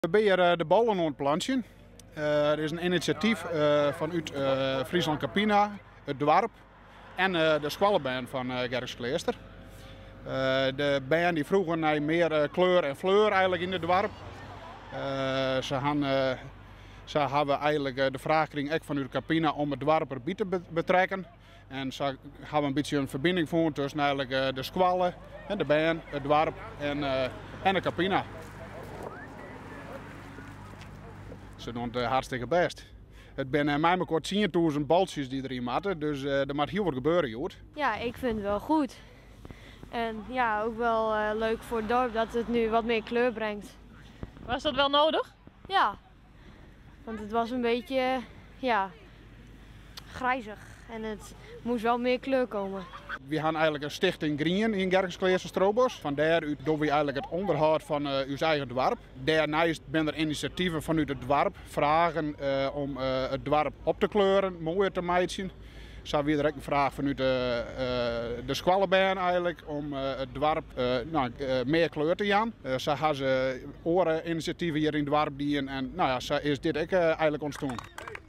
We zijn hier de ballen aan het plantje. Er is een initiatief vanuit Friesland Campina, het dorp en de squallenband van Gerkskleester. De band die vroegen naar meer kleur en fleur eigenlijk in het dorp. Ze hebben eigenlijk de vraag gekregen vanuit Campina om het dorp erbij te betrekken. En ze hebben een beetje een verbinding gevonden tussen eigenlijk de squallen, de band, het dorp en de Campina. Ze doen het hartstikke best. Het zijn mij maar kort 10.000 baltjes die erin moeten, dus er moet heel wat gebeuren, Joet. Ja, ik vind het wel goed. En ja, ook wel leuk voor het dorp dat het nu wat meer kleur brengt. Was dat wel nodig? Ja, want het was een beetje, ja, grijzig en het moest wel meer kleur komen. We hebben eigenlijk een stichting Green in Gerkskleester Stroobos. Vandaar doen we eigenlijk het onderhoud van uw eigen dorp. Daarnaast zijn er initiatieven vanuit het dorp vragen om het dorp op te kleuren, mooier te maken. Zo hebben we direct een vraag vanuit de squallenband eigenlijk om het dorp meer kleur te gaan. Zo hebben ze oren initiatieven hier in het dorp en nou ja, zo is dit ook eigenlijk ontstaan.